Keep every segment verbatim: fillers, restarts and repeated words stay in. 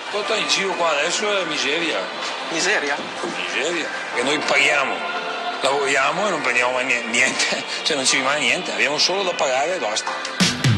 Tutto in giro qua adesso è miseria. Miseria? Miseria, che noi paghiamo, lavoriamo e non prendiamo mai niente, cioè non ci rimane niente, abbiamo solo da pagare e basta.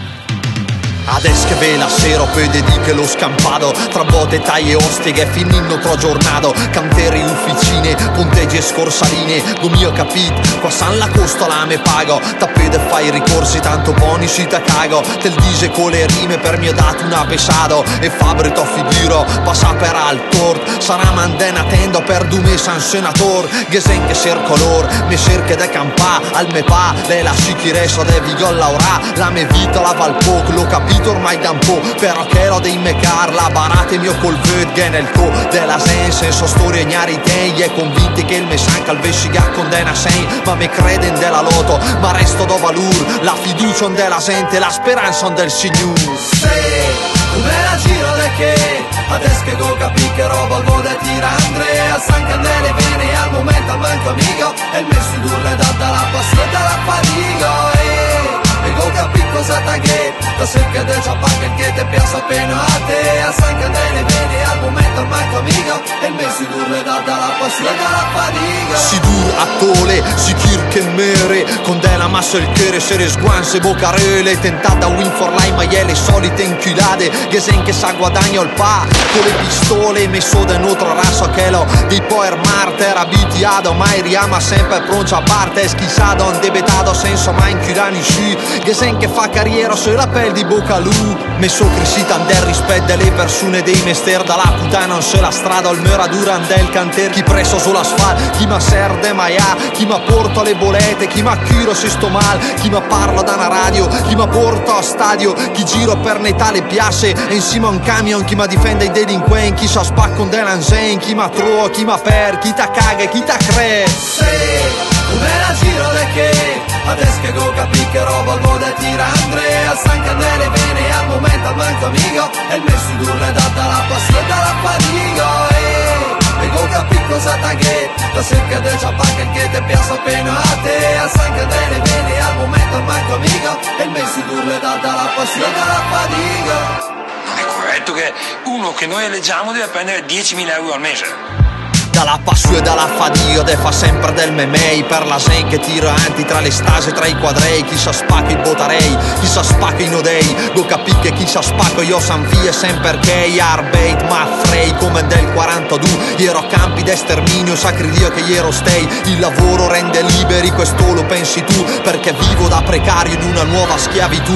Ades che ve la sera poi dediche lo scampado tra botte, taglie, osteghe, finino tro giornado, canteri, ufficine, ponteggi e scorsaline. Lo mio capit, qua san la costola me pago, tappede fai ricorsi, tanto buoni si ta cago. Tel dise con le rime per mio dato una pesado, e fabrito figuro, passa per al tort. Sarà mandena tendo per dume san senator, gesen che ser color, me cerche de campà, al me pa, le la sicurezza de vigol laura, la me vita la valpoc, lo capito ormai da un po', però che lo dei mecar, la barate mio col vödge nel co della sen, senso storia ignari tei, e convinti che il me sanca al vessiga condena sei, ma me creden della loto, ma resto do valur, la fiducia on della gente, la speranza on del signor. Sì, come la giro de che, adesso che go capì che roba al vode tira Andrea, san candele viene al momento al manco amico, e il mio sidur le dà dalla passione e dalla fatica, e e go capì cosa t'aghe, da cerca del ciapac che te piace appena a te, a san candele viene al momento al manco amico, e il mio sidur le dà dalla passione e dalla fatica. Sidur a tole, si che mere, con della massa il chere, se sguanse boccarele, tentata win for life, ma le solite inchilade, gesen che sa guadagno il pa, con le pistole, messo da un'altra razza che lo, di poer marter, abitiado, mai riama sempre pronto a parte, schissado, un debetato, senso mai inchilani sci, gesen che fa carriera sulla pelle di Bocalù, messo crescita del rispetto delle persone dei mester, dalla puttana non se la strada, al meradura del canter, chi presso sull'asfalto, chi ma serde maia, chi ma porta le bolette, chi ma chiro se sto mal, chi ma parla da una radio, chi ma porta a stadio, chi giro per Natale piace, e insieme a un camion, chi ma difende i delinquenti, chi sa spacco dell'anzen, chi ma trova, chi ma per, chi ta caga e chi ta cre. Sì, come la giro de che, adesso che go capì che roba al vode tira Andrea, san candele viene al momento al manco amico, e il mio sidur le dà dalla passione e dalla fatica, e e go capì cosa t'aghe, da cerca del ciapac che te piace appena a te, a san candele viene al momento al manco amico, e il mio sidur le dà dalla passione e dalla fatica. Non è corretto che uno che noi eleggiamo deve prendere diecimila euro al mese. Dalla passione e dalla fatica, de fa sempre del memei, per la sen che tira avanti tra le stase, tra i quadrei, chi sa spacca i botarei, chi sa spacca i nodei, go capì che chi sa spacca io san via sempre che, arbeit ma frei come del quarantadue, io ero a campi d'esterminio, sacri Dio che io ero stay, il lavoro rende liberi, questo lo pensi tu, perché vivo da precario in una nuova schiavitù.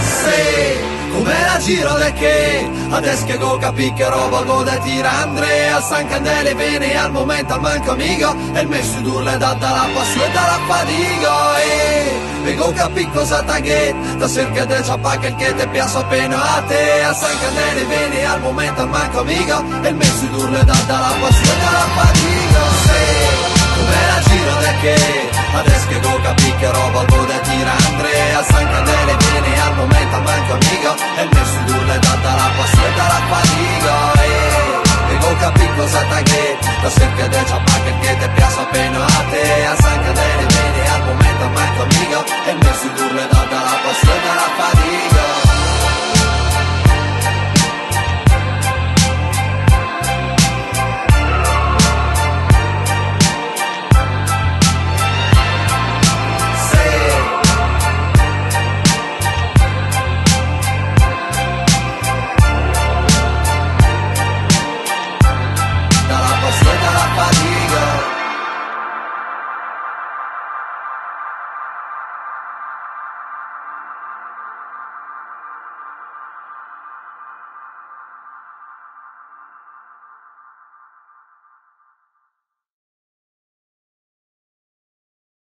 Sì, come la giro de che, adesso che go capì che roba al vode tira Andrea, san candele viene al momento al manco amico, e il mio sidur le dà dalla passione e dalla fatica, e e go capì cosa t'aghe, da cerca del ciapac che te piace appena a te, a san candele viene al momento al manco amico, e il mio sidur le dà dalla passione e dalla fatica. Sì, come la giro de che, adesso che go capì che roba al vode tira Andrea, san candele viene